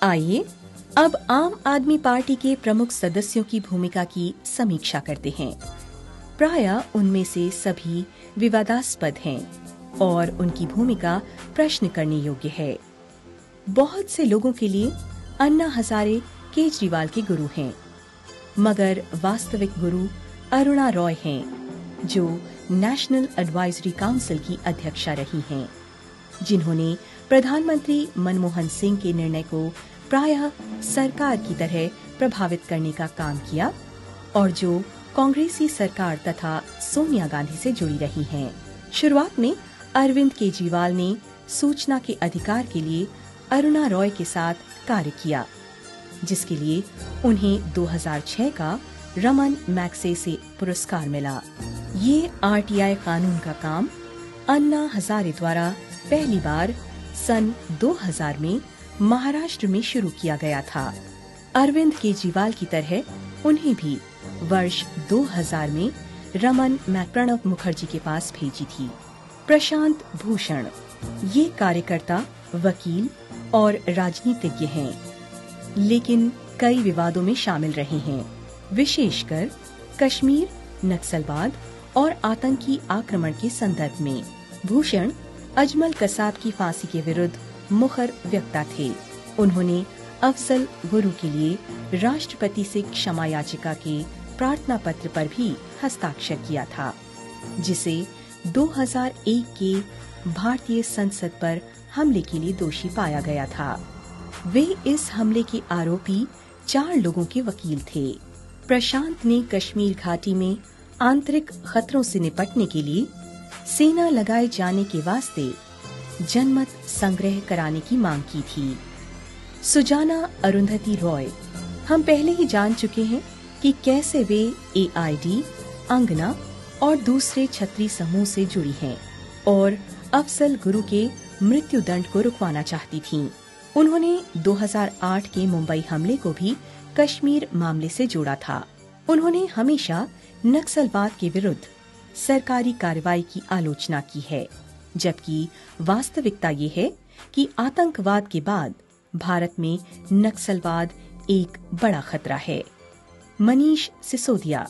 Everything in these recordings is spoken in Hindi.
आइए अब आम आदमी पार्टी के प्रमुख सदस्यों की भूमिका की समीक्षा करते हैं। प्रायः उनमें से सभी विवादास्पद हैं और उनकी भूमिका प्रश्न करने योग्य है। बहुत से लोगों के लिए अन्ना हजारे केजरीवाल के गुरु हैं, मगर वास्तविक गुरु अरुणा रॉय हैं, जो नेशनल एडवाइजरी काउंसिल की अध्यक्षा रही हैं, जिन्होंने प्रधानमंत्री मनमोहन सिंह के निर्णय को प्रायः सरकार की तरह प्रभावित करने का काम किया और जो कांग्रेसी सरकार तथा सोनिया गांधी से जुड़ी रही हैं। शुरुआत में अरविंद केजरीवाल ने सूचना के अधिकार के लिए अरुणा रॉय के साथ कार्य किया, जिसके लिए उन्हें 2006 का रमन मैग्सेसे पुरस्कार मिला। ये आरटीआई कानून का काम अन्ना हजारे द्वारा पहली बार सन 2000 में महाराष्ट्र में शुरू किया गया था। अरविंद केजरीवाल की तरह उन्हें भी वर्ष 2000 में रमन प्रणब मुखर्जी के पास भेजी थी। प्रशांत भूषण ये कार्यकर्ता, वकील और राजनीतिज्ञ हैं, लेकिन कई विवादों में शामिल रहे हैं, विशेषकर कश्मीर, नक्सलवाद और आतंकी आक्रमण के संदर्भ में। भूषण अजमल कसाब की फांसी के विरुद्ध मुखर वक्ता थे। उन्होंने अफजल गुरु के लिए राष्ट्रपति से क्षमा याचिका के प्रार्थना पत्र पर भी हस्ताक्षर किया था, जिसे 2001 के भारतीय संसद पर हमले के लिए दोषी पाया गया था। वे इस हमले के आरोपी 4 लोगों के वकील थे। प्रशांत ने कश्मीर घाटी में आंतरिक खतरों से निपटने के लिए सेना लगाए जाने के वास्ते जनमत संग्रह कराने की मांग की थी। सुजाना अरुंधति रॉय, हम पहले ही जान चुके हैं कि कैसे वे एआईडी, अंगना और दूसरे छत्री समूह से जुड़ी हैं और अफजल गुरु के मृत्यु दंड को रुकवाना चाहती थीं। उन्होंने 2008 के मुंबई हमले को भी कश्मीर मामले से जोड़ा था। उन्होंने हमेशा नक्सलवाद के विरुद्ध सरकारी कार्रवाई की आलोचना की है, जबकि वास्तविकता ये है कि आतंकवाद के बाद भारत में नक्सलवाद एक बड़ा खतरा है। मनीष सिसोदिया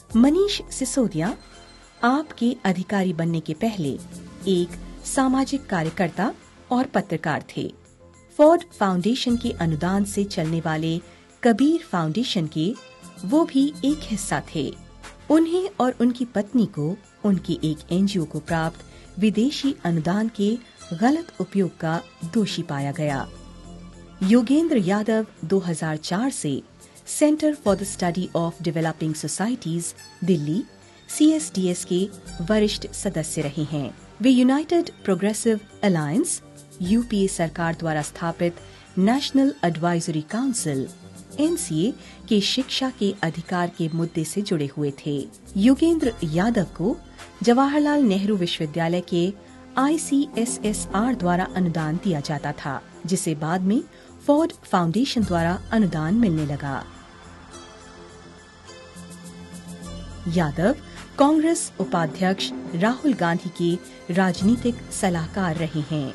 आपके अधिकारी बनने के पहले एक सामाजिक कार्यकर्ता और पत्रकार थे। फोर्ड फाउंडेशन के अनुदान से चलने वाले कबीर फाउंडेशन के वो भी एक हिस्सा थे। उन्हें और उनकी पत्नी को उनके एक एनजीओ को प्राप्त विदेशी अनुदान के गलत उपयोग का दोषी पाया गया। योगेंद्र यादव 2004 से centre for the study of developing societies Delhi CSDS के वरिष्ठ सदस्य रहे हैं। वे यूनाइटेड प्रोग्रेसिव अलायंस UPA सरकार द्वारा स्थापित नेशनल एडवाइजरी काउंसिल NCA के शिक्षा के अधिकार के मुद्दे से जुड़े हुए थे। योगेंद्र यादव को जवाहरलाल नेहरू विश्वविद्यालय के ICSSR द्वारा अनुदान दिया जाता था, जिसे बाद में फोर्ड फाउंडेशन द्वारा अनुदान मिलने लगा। यादव कांग्रेस उपाध्यक्ष राहुल गांधी के राजनीतिक सलाहकार रहे हैं।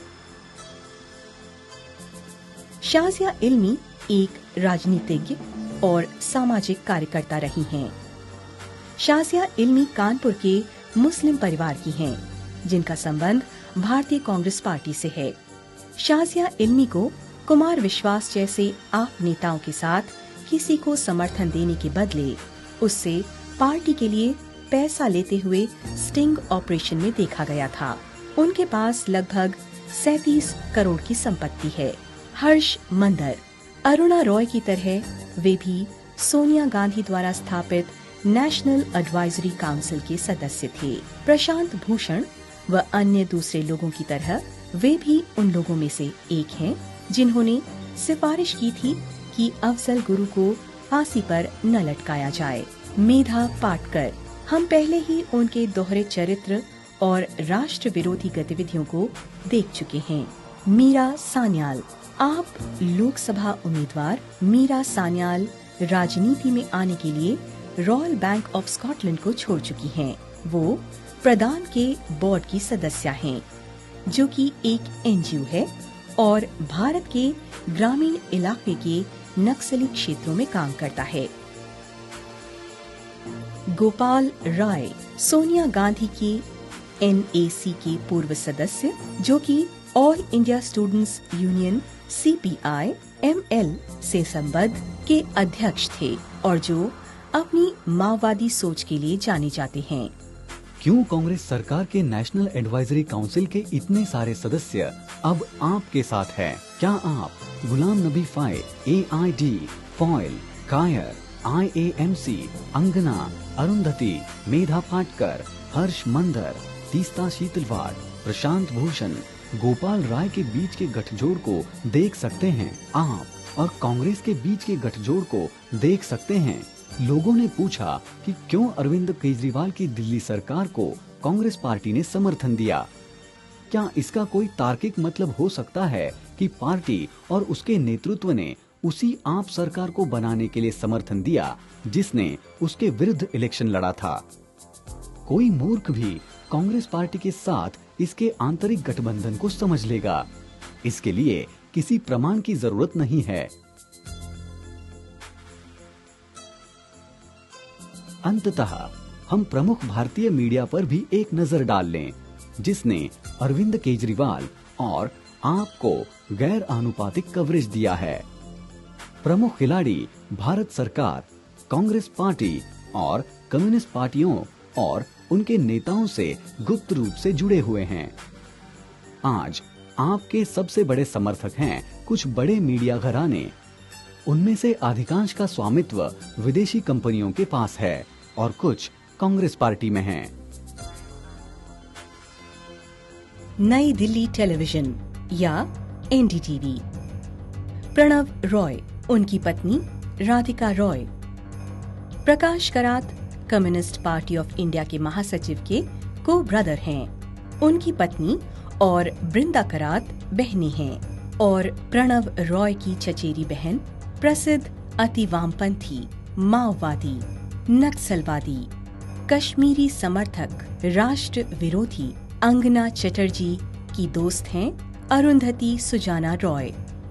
शाजिया इल्मी एक राजनीतिज्ञ और सामाजिक कार्यकर्ता रही हैं। शाजिया इल्मी कानपुर के मुस्लिम परिवार की हैं, जिनका संबंध भारतीय कांग्रेस पार्टी से है। शाजिया इल्मी को कुमार विश्वास जैसे आप नेताओं के साथ किसी को समर्थन देने के बदले उससे पार्टी के लिए पैसा लेते हुए स्टिंग ऑपरेशन में देखा गया था। उनके पास लगभग 37 करोड़ की संपत्ति है। हर्ष मंदर, अरुणा रॉय की तरह वे भी सोनिया गांधी द्वारा स्थापित नेशनल एडवाइजरी काउंसिल के सदस्य थे। प्रशांत भूषण व अन्य दूसरे लोगों की तरह वे भी उन लोगों में से एक हैं जिन्होंने सिफारिश की थी कि अफजल गुरु को फांसी पर न लटकाया जाए। मेधा पाटकर, हम पहले ही उनके दोहरे चरित्र और राष्ट्र विरोधी गतिविधियों को देख चुके हैं। मीरा सान्याल, आप लोकसभा उम्मीदवार मीरा सान्याल राजनीति में आने के लिए रॉयल बैंक ऑफ स्कॉटलैंड को छोड़ चुकी हैं। वो प्रदान के बोर्ड की सदस्य हैं, जो कि एक एनजीओ है और भारत के ग्रामीण इलाके के नक्सली क्षेत्रों में काम करता है। गोपाल राय सोनिया गांधी के NAC के पूर्व सदस्य, जो कि all India students union CPI ML से संबद्ध के अध्यक्ष थे और जो अपनी माओवादी सोच के लिए जाने जाते हैं। क्यों कांग्रेस सरकार के नेशनल एडवाइजरी काउंसिल के इतने सारे सदस्य अब आपके साथ हैं? क्या आप गुलाम नबी फाय, AID, फॉयल, कायर, IAMC, अंगना, अरुंधति, मेधा पाटकर, हर्ष मंदर, तीस्ता शीतलवाड़, प्रशांत भूषण, गोपाल राय के बीच के गठजोड़ को देख सकते हैं? आप और कांग्रेस के बीच के गठजोड़ को देख सकते हैं? लोगों ने पूछा कि क्यों अरविंद केजरीवाल की दिल्ली सरकार को कांग्रेस पार्टी ने समर्थन दिया। क्या इसका कोई तार्किक मतलब हो सकता है कि पार्टी और उसके नेतृत्व ने उसी आप सरकार को बनाने के लिए समर्थन दिया जिसने उसके विरुद्ध इलेक्शन लड़ा था? कोई मूर्ख भी कांग्रेस पार्टी के साथ इसके आंतरिक गठबंधन को समझ लेगा। इसके लिए किसी प्रमाण की जरूरत नहीं है। अंततः हम प्रमुख भारतीय मीडिया पर भी एक नजर डाल लें, जिसने अरविंद केजरीवाल और आप को गैर आनुपातिक कवरेज दिया है। प्रमुख खिलाड़ी भारत सरकार, कांग्रेस पार्टी और कम्युनिस्ट पार्टियों और उनके नेताओं से गुप्त रूप से जुड़े हुए हैं। आज आपके सबसे बड़े समर्थक हैं कुछ बड़े मीडिया घराने। उनमें से अधिकांश का स्वामित्व विदेशी कंपनियों के पास है और कुछ कांग्रेस पार्टी में हैं। नई दिल्ली टेलीविजन या NDTV। प्रणव रॉय, उनकी पत्नी Radhika Roy. Prakash Karat communist party of India के महासचिव के को ब्रदर हैं। उनकी पत्नी और बृंदा करात बहनें हैं और प्रणव रॉय की चचेरी बहन प्रसिद्ध अति वामपंथी, माओवादी, नक्सलवादी, कश्मीरी समर्थक, राष्ट्र विरोधी अंगना चटर्जी की दोस्त हैं अरुंधति सुजाना रॉय।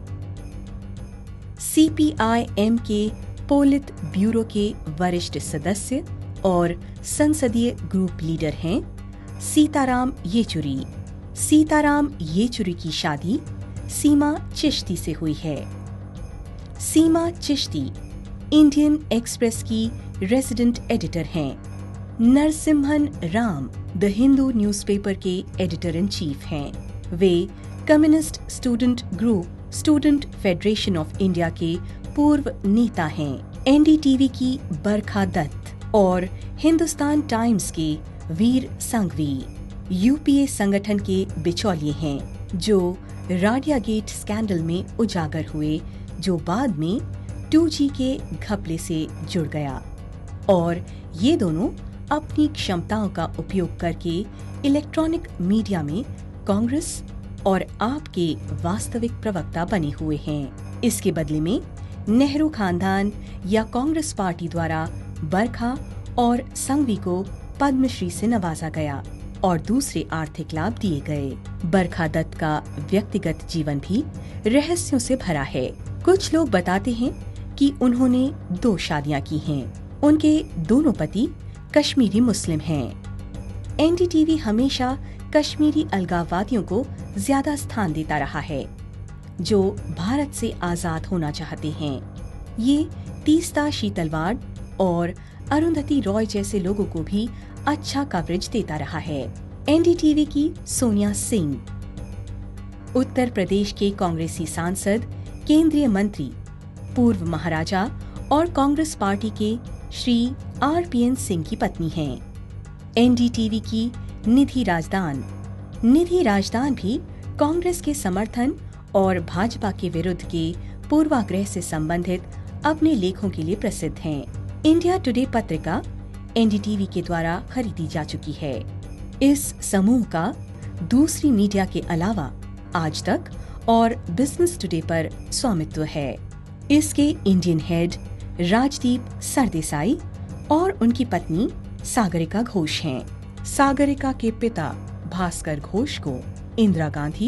CPI-M के पोलित ब्यूरो के वरिष्ठ सदस्य और संसदीय ग्रुप लीडर हैं सीताराम येचुरी। सीताराम येचुरी की शादी सीमा चिश्ती से हुई है। सीमा चिश्ती इंडियन एक्सप्रेस की रेजिडेंट एडिटर हैं। नरसिम्हन राम द हिंदू न्यूज़पेपर के एडिटर इन चीफ हैं। वे communist student group student federation of India के पूर्व नेता हैं। NDTV की बरखा दत्त और हिंदुस्तान टाइम्स के वीर संघवी UPA संगठन के बिचौलिए हैं, जो राडिया गेट स्कैंडल में उजागर हुए, जो बाद में 2G के घपले से जुड़ गया। और ये दोनों अपनी क्षमताओं का उपयोग करके इलेक्ट्रॉनिक मीडिया में कांग्रेस और आप के वास्तविक प्रवक्ता बने हुए हैं। इसके बदले में नेहरू खानदान या कांग्रेस पार्टी द्वारा बरखा और संघवी को पद्मश्री से नवाजा गया और दूसरे आर्थिक लाभ दिए गए। बरखा दत्त का व्यक्तिगत जीवन भी रहस्यों से भरा है। कुछ लोग बताते हैं कि उन्होंने 2 शादियां की हैं। उनके दोनों पति कश्मीरी मुस्लिम हैं। NDTV हमेशा कश्मीरी अलगाववादियों को ज्यादा स्थान देता रहा है, जो भारत से आजाद होना चाहते हैं। ये तीस्ता शीतलवाड़ और अरुंधति रॉय जैसे लोगों को भी अच्छा कवरेज देता रहा है। NDTV की सोनिया सिंह, उत्तर प्रदेश के कांग्रेसी सांसद, केंद्रीय मंत्री, पूर्व महाराजा और कांग्रेस पार्टी के श्री RPN सिंह की पत्नी हैं। NDTV की निधि राजदान भी कांग्रेस के समर्थन और भाजपा के विरुद्ध के पूर्वाग्रह से संबंधित अपने लेखों के लिए प्रसिद्ध हैं। इंडिया टुडे पत्रिका NDTV के द्वारा खरीदी जा चुकी है। इस समूह का दूसरी मीडिया के अलावा आज तक और बिजनेस टुडे पर स्वामित्व है। इसके इंडियन हेड राजदीप सरदेसाई और उनकी पत्नी सागरिका घोष हैं। सागरिका के पिता भास्कर घोष को इंदिरा गांधी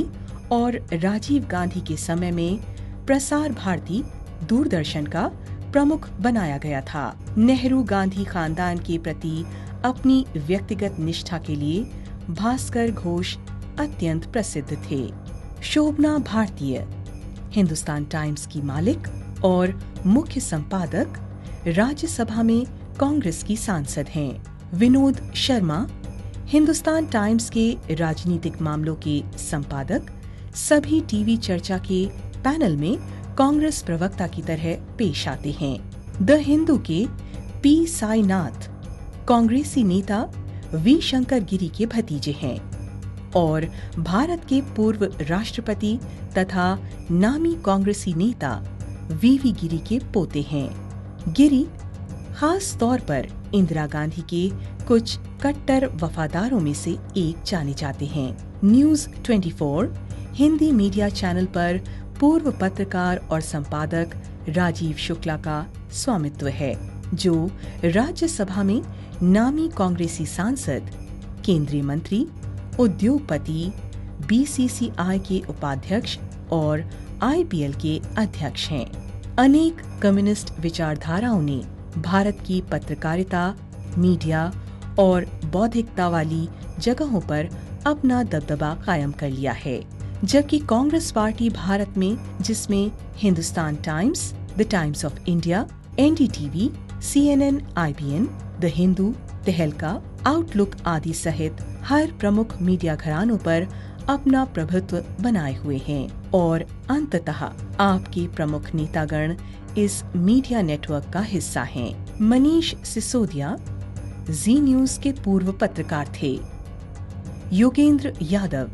और राजीव गांधी के समय में प्रसार भारती दूरदर्शन का प्रमुख बनाया गया था। नेहरू गांधी खानदान के प्रति अपनी व्यक्तिगत निष्ठा के लिए भास्कर घोष अत्यंत प्रसिद्ध थे। शोभना भारतीय हिंदुस्तान टाइम्स की मालिक और मुख्य संपादक, राज्यसभा में कांग्रेस की सांसद हैं। विनोद शर्मा हिंदुस्तान टाइम्स के राजनीतिक मामलों के संपादक, सभी टीवी चर्चा के पैनल में कांग्रेस प्रवक्ता की तरह पेश आते हैं। द हिंदू के पी साईनाथ कांग्रेसी नेता वी शंकर गिरी के भतीजे हैं और भारत के पूर्व राष्ट्रपति तथा नामी कांग्रेसी नेता वीवी गिरी के पोते हैं। गिरी खास तौर पर इंदिरा गांधी के कुछ कट्टर वफादारों में से एक जाने जाते हैं। न्यूज 24 हिंदी मीडिया चैनल पर पूर्व पत्रकार और संपादक राजीव शुक्ला का स्वामित्व है, जो राज्यसभा में नामी कांग्रेसी सांसद, केंद्रीय मंत्री, उद्योगपति, बीसीसीआई के उपाध्यक्ष और आईपीएल के अध्यक्ष हैं। अनेक कम्युनिस्ट विचारधाराओं ने भारत की पत्रकारिता, मीडिया और बौद्धिकता वाली जगहों पर अपना दबदबा कायम कर लिया है, जबकि कांग्रेस पार्टी भारत में, जिसमें Hindustan times, the times of India, NDTV, CNN, IBN, the Hindu, Tehelka, Outlook आदि सहित हर प्रमुख मीडिया घरानों पर अपना प्रभुत्व बनाए हुए हैं और अंततः आपके प्रमुख नेतागण इस मीडिया नेटवर्क का हिस्सा हैं। मनीष सिसोदिया जी न्यूज के पूर्व पत्रकार थे। योगेंद्र यादव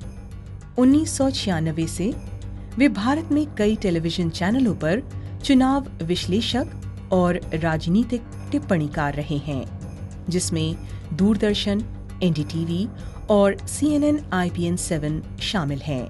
1996 से वे भारत में कई टेलीविजन चैनलों पर चुनाव विश्लेषक और राजनीतिक टिप्पणीकार रहे हैं, जिसमें दूरदर्शन, एनडीटीवी और CNN IBN 7 शामिल हैं।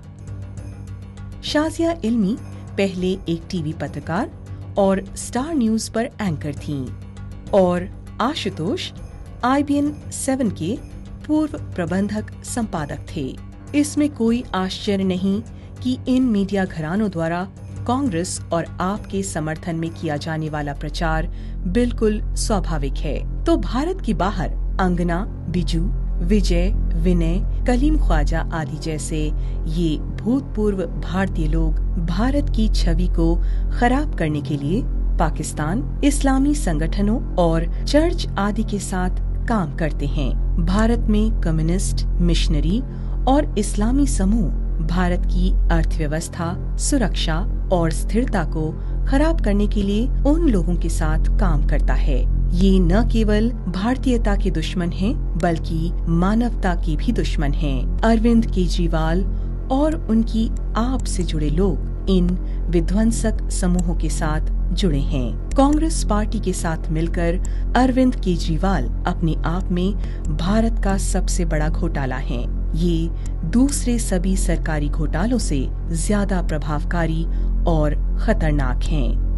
शाजिया इल्मी पहले एक टीवी पत्रकार और स्टार न्यूज पर एंकर थीं और आशुतोष IBN 7 के पूर्व प्रबंधक संपादक थे। इसमें कोई आश्चर्य नहीं कि इन मीडिया घरानों द्वारा कांग्रेस और आप के समर्थन में किया जाने वाला प्रचार बिल्कुल स्वाभाविक है। तो भारत के बाहर अंगना, बिजू, विजय, विनय, कलीम ख्वाजा आदि जैसे ये भूतपूर्व भारतीय लोग भारत की छवि को खराब करने के लिए पाकिस्तान, इस्लामी संगठनों और चर्च आदि के साथ काम करते हैं। भारत में कम्युनिस्ट, मिशनरी और इस्लामी समूह भारत की अर्थव्यवस्था, सुरक्षा और स्थिरता को खराब करने के लिए उन लोगों के साथ काम करता है। ये न केवल भारतीयता के दुश्मन हैं, बल्कि मानवता के भी दुश्मन हैं। अरविंद केजरीवाल और उनकी आप से जुड़े लोग इन विध्वंसक समूहों के साथ जुड़े हैं। कांग्रेस पार्टी के साथ मिलकर अरविंद केजरीवाल अपने आप में भारत का सबसे बड़ा घोटाला है। ये दूसरे सभी सरकारी घोटालों से ज्यादा प्रभावकारी और खतरनाक हैं।